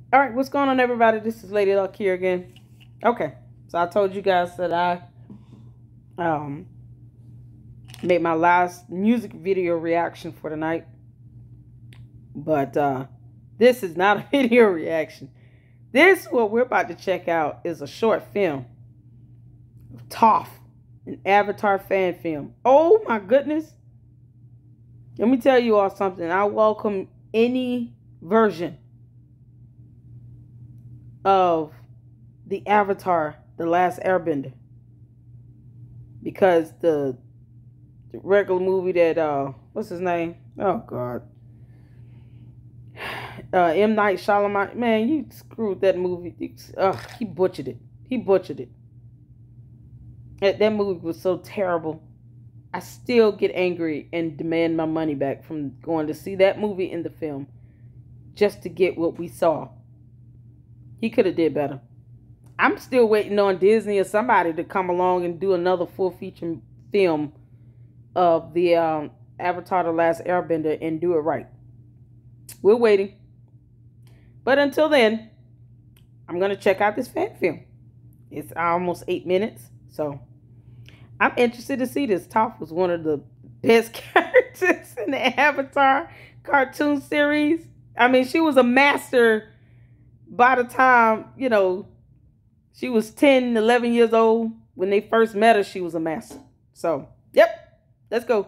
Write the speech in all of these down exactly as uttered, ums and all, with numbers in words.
All right, what's going on, everybody? This is Lady Luck here again. Okay, so I told you guys that I um made my last music video reaction for tonight, but uh, this is not a video reaction. This, what we're about to check out, is a short film of Toph, an Avatar fan film. Oh my goodness! Let me tell you all something. I welcome any version of the Avatar, The Last Airbender, because the, the regular movie that uh what's his name? Oh God, uh, M Night Shyamalan. Man, you screwed that movie. Ugh, he butchered it. He butchered it. That, that movie was so terrible. I still get angry and demand my money back from going to see that movie in the film just to get what we saw. He could have did better. I'm still waiting on Disney or somebody to come along and do another full feature film of the um, Avatar: The Last Airbender and do it right. We're waiting. But until then, I'm going to check out this fan film. It's almost eight minutes, so I'm interested to see this. Toph was one of the best characters in the Avatar cartoon series. I mean, she was a master by the time, you know, she was ten, eleven years old. When they first met her, she was a master. So, yep, let's go.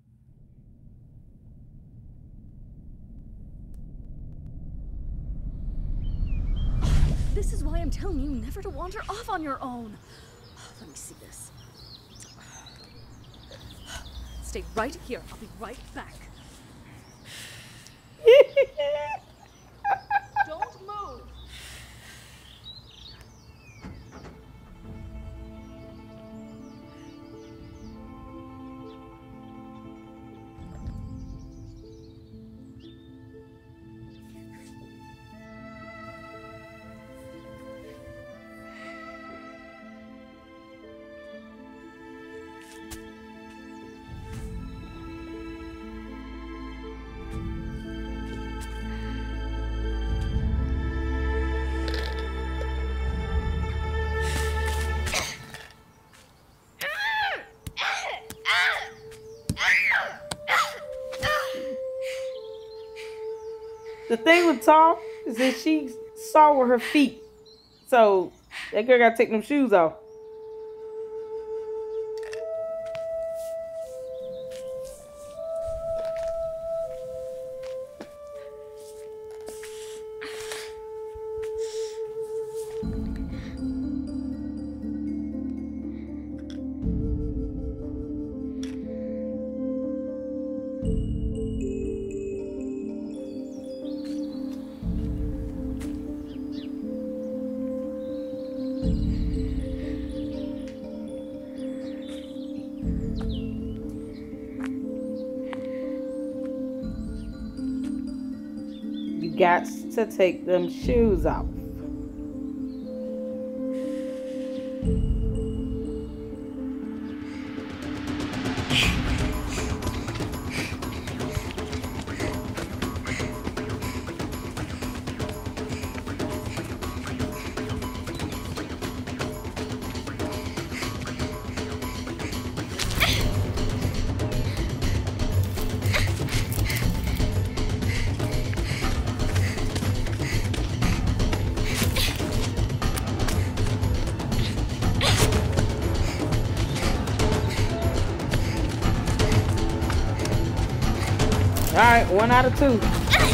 This is why I'm telling you never to wander off on your own. Let me see this. Stay right here. I'll be right back. Don't move. The thing with Toph is that she saw with her feet. So that girl gotta take them shoes off. You got to take them shoes off. All right, one out of two.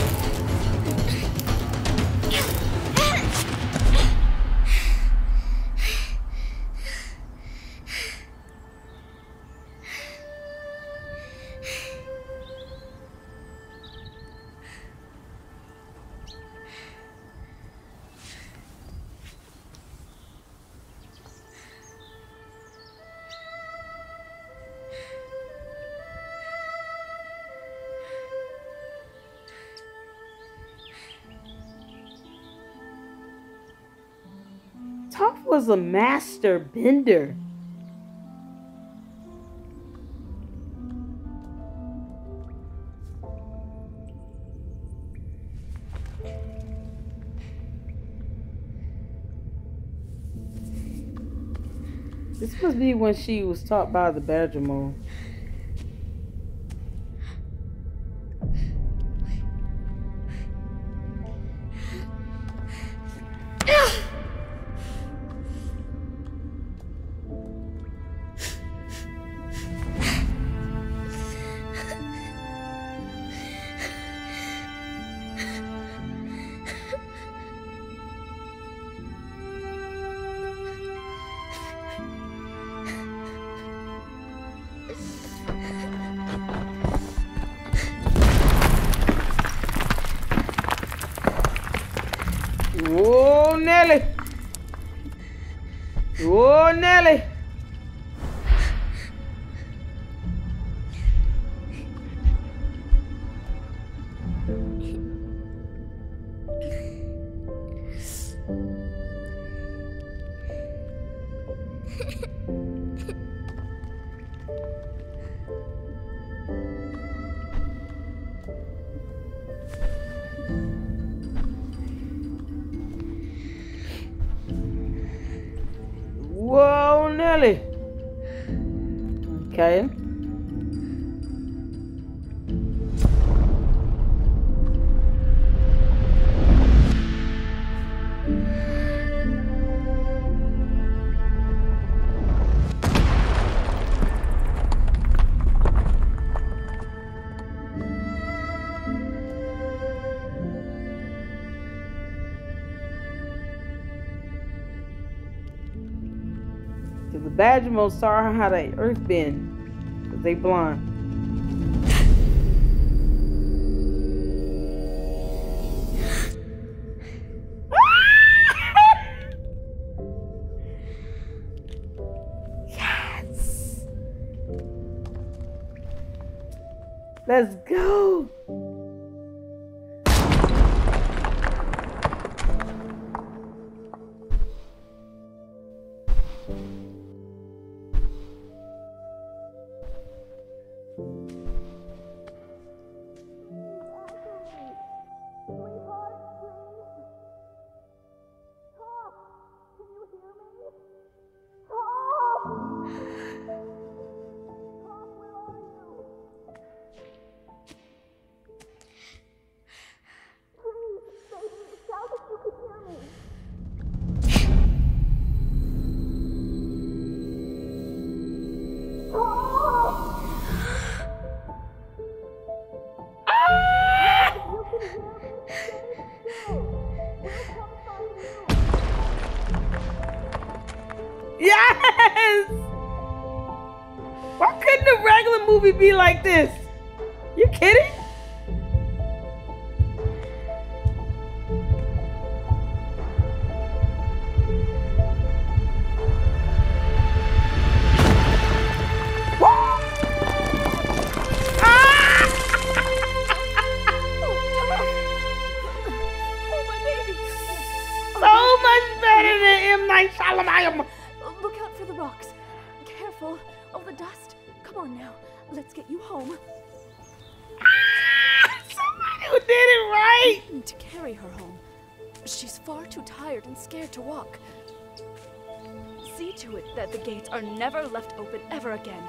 Toph was a master bender. This must be when she was taught by the badger mole. Whoa, Nelly. Whoa, Nelly. Whoa, Nelly. Okay. The badger mole saw her how the earth bend, cause they blind. Yes. Let's go. Yes! Why couldn't a regular movie be like this? You kidding? Shyamalan. Look out for the rocks. Careful. Oh, the dust. Come on now. Let's get you home. Ah, somebody who did it right. I need to carry her home. She's far too tired and scared to walk. See to it that the gates are never left open ever again.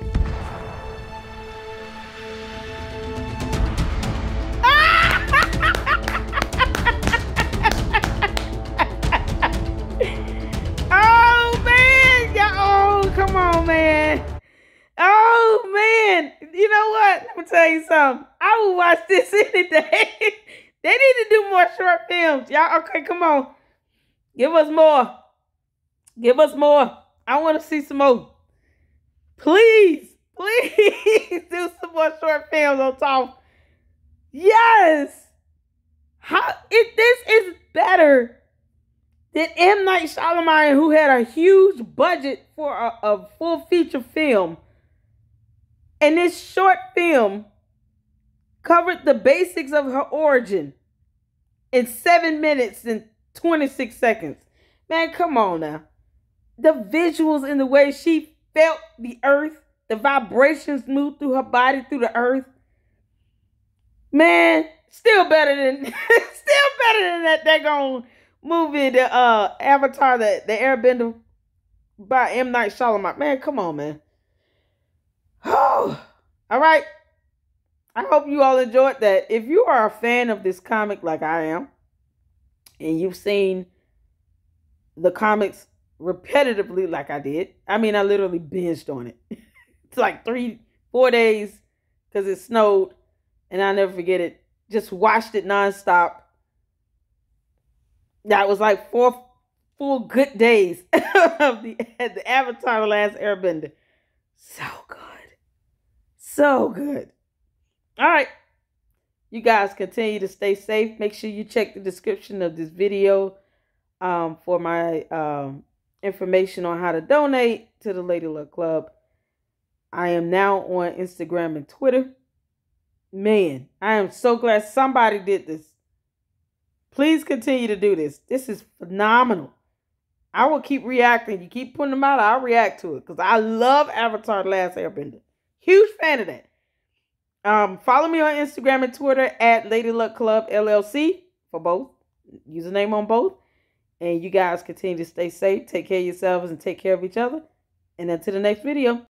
Come on, man. Oh, man. You know what? Let me tell you something. I will watch this any day. They need to do more short films. Y'all, okay, come on. Give us more. Give us more. I want to see some more. Please, please do some more short films on Toph. Yes. How, it, this is better than M. Night Shyamalan, who had a huge budget for a, a full feature film. And this short film covered the basics of her origin in seven minutes and twenty-six seconds. Man, come on now. The visuals and the way she felt the earth, the vibrations moved through her body through the earth. Man, still better than, still better than that daggone movie, the uh, Avatar, the, the Airbender. by M. Night Shyamalan. Man, come on, man. Oh, all right. I hope you all enjoyed that. If you are a fan of this comic like I am, and you've seen the comics repetitively like I did, I mean, I literally binged on it. It's like three, four days because it snowed, and I'll never forget it. Just watched it nonstop. That was like four full good days of the, the Avatar: The Last Airbender. So good. So good. All right. You guys continue to stay safe. Make sure you check the description of this video um, for my um, information on how to donate to the Lady Luck Club. I am now on Instagram and Twitter. Man, I am so glad somebody did this. Please continue to do this. This is phenomenal. I will keep reacting. You keep putting them out, I'll react to it because I love Avatar: The Last Airbender. Huge fan of that. Um, follow me on Instagram and Twitter at Lady Luck Club L L C for both. Username on both. And you guys continue to stay safe. Take care of yourselves and take care of each other. And until the next video.